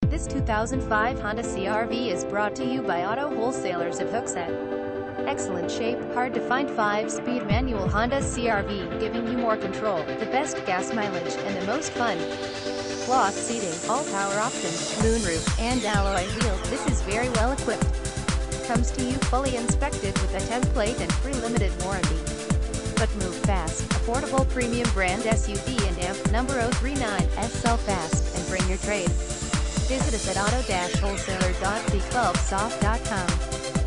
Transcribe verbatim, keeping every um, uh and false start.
This two thousand five Honda C R V is brought to you by Auto Wholesalers of Hookset. Excellent shape, hard to find five-speed manual Honda C R V, giving you more control, the best gas mileage, and the most fun. Cloth seating, all power options, moonroof, and alloy wheels. This is very well equipped. Comes to you fully inspected with a template and free limited warranty. But move fast, affordable premium brand S U V and A M P number zero three nine S. Sell fast, and bring your trade. Visit us at auto dash wholesaler dot b twelve soft dot com.